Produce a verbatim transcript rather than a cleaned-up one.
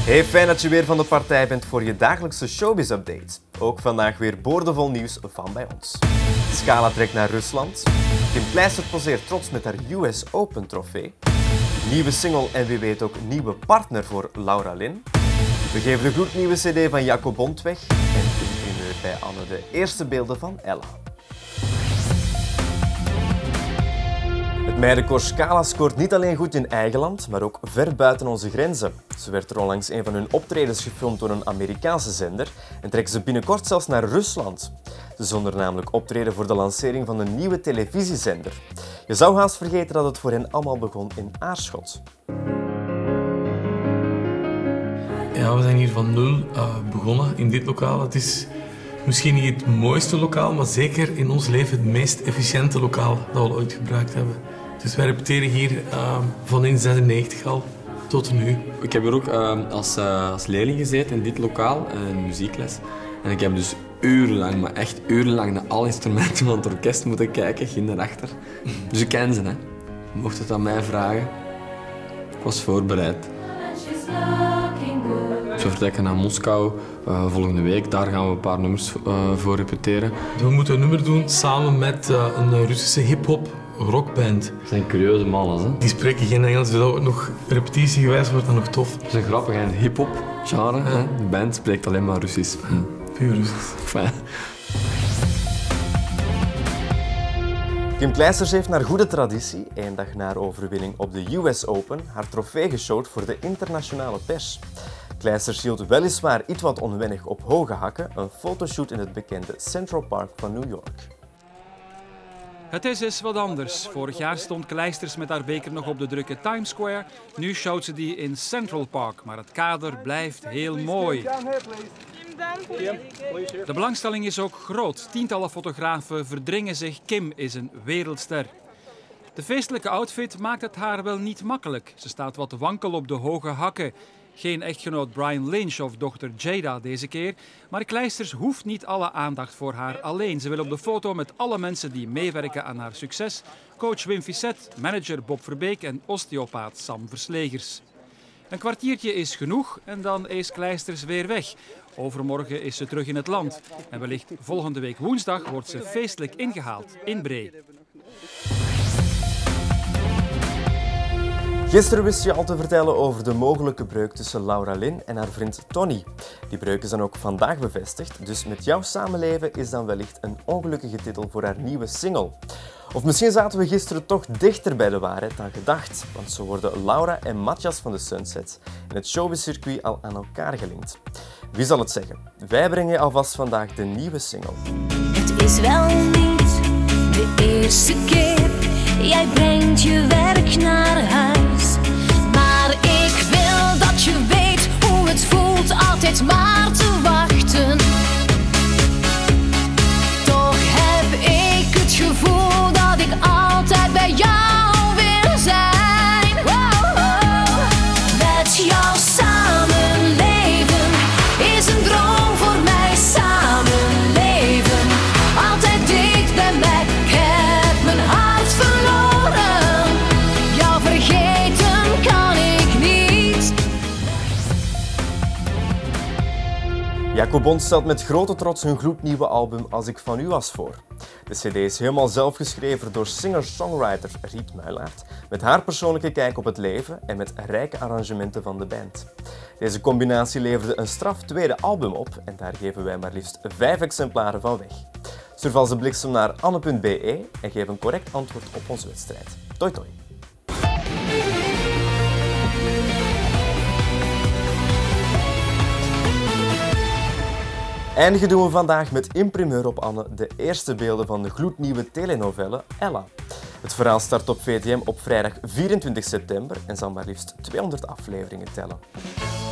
Hey, fijn dat je weer van de partij bent voor je dagelijkse showbiz-update. Ook vandaag weer boordevol nieuws van bij ons. Scala trekt naar Rusland. Kim Clijsters poseert trots met haar U S Open trofee. Nieuwe single en wie weet ook nieuwe partner voor Laura Lynn. We geven de gloednieuwe cd van Jaco Bond weg. En in primeur bij Anne de eerste beelden van Ella. Het meidenkoor Scala scoort niet alleen goed in eigen land, maar ook ver buiten onze grenzen. Ze werd er onlangs een van hun optredens gefilmd door een Amerikaanse zender en trekken ze binnenkort zelfs naar Rusland. Ze zullen er namelijk optreden voor de lancering van een nieuwe televisiezender. Je zou haast vergeten dat het voor hen allemaal begon in Aarschot. Ja, we zijn hier van nul uh, begonnen in dit lokaal. Het is misschien niet het mooiste lokaal, maar zeker in ons leven het meest efficiënte lokaal dat we ooit gebruikt hebben. Dus wij repeteren hier uh, van negentien zesennegentig al tot nu. Ik heb hier ook uh, als, uh, als leerling gezeten in dit lokaal, uh, in muziekles. En ik heb dus urenlang, maar echt urenlang naar alle instrumenten van het orkest moeten kijken, ging daarachter. Dus ik ken ze, hè. Je mocht het aan mij vragen. Ik was voorbereid. We vertrekken naar Moskou uh, volgende week. Daar gaan we een paar nummers uh, voor repeteren. We moeten een nummer doen samen met uh, een Russische hip-hop rockband. Dat zijn curieuze mannen, hè? Die spreken geen Engels, dus dat wordt nog repetitiegewijs wordt dat nog tof. Dat is grappig, een hip-hop genre. Ja. Hè? De band spreekt alleen maar Russisch. Hm. Puur Russisch. Fijn. Kim Clijsters heeft naar goede traditie, één dag na haar overwinning op de U S Open, haar trofee geshowd voor de internationale pers. Clijsters hield weliswaar iets wat onwennig op hoge hakken een fotoshoot in het bekende Central Park van New York. Het is eens wat anders. Vorig jaar stond Clijsters met haar beker nog op de drukke Times Square. Nu showt ze die in Central Park, maar het kader blijft heel mooi. De belangstelling is ook groot. Tientallen fotografen verdringen zich. Kim is een wereldster. De feestelijke outfit maakt het haar wel niet makkelijk. Ze staat wat wankel op de hoge hakken. Geen echtgenoot Brian Lynch of dochter Jada deze keer, maar Clijsters hoeft niet alle aandacht voor haar alleen. Ze wil op de foto met alle mensen die meewerken aan haar succes. Coach Wim Fissette, manager Bob Verbeek en osteopaat Sam Verslegers. Een kwartiertje is genoeg en dan is Clijsters weer weg. Overmorgen is ze terug in het land en wellicht volgende week woensdag wordt ze feestelijk ingehaald in Bree. Gisteren wist je al te vertellen over de mogelijke breuk tussen Laura Lynn en haar vriend Tony. Die breuk is dan ook vandaag bevestigd, dus met jouw samenleven is dan wellicht een ongelukkige titel voor haar nieuwe single. Of misschien zaten we gisteren toch dichter bij de waarheid dan gedacht, want zo worden Laura en Matthias van de Sunsets in het showbiz-circuit al aan elkaar gelinkt. Wie zal het zeggen? Wij brengen je alvast vandaag de nieuwe single. Het is wel niet de eerste keer, jij brengt je werk naar huis. Maar ik wil dat je weet hoe het voelt altijd maar te wachten. Toch heb ik het gevoel dat ik altijd bij jou wil zijn. Wow, wow. Met jou samenleven is een droom voor mij, samenleven. Altijd dicht bij mij, ik heb mijn hart verloren. Jou vergeten kan ik niet. Jaco Bond stelt met grote trots hun gloednieuwe album Als ik van u was voor. De cd is helemaal zelf geschreven door singer-songwriter Riet Muilaert, met haar persoonlijke kijk op het leven en met rijke arrangementen van de band. Deze combinatie leverde een straf tweede album op en daar geven wij maar liefst vijf exemplaren van weg. Surf als de bliksem naar anne punt b e en geef een correct antwoord op onze wedstrijd. Toi toi! Eindigen doen we vandaag met in primeur op Anne de eerste beelden van de gloednieuwe telenovelle Ella. Het verhaal start op V T M op vrijdag vierentwintig september en zal maar liefst tweehonderd afleveringen tellen.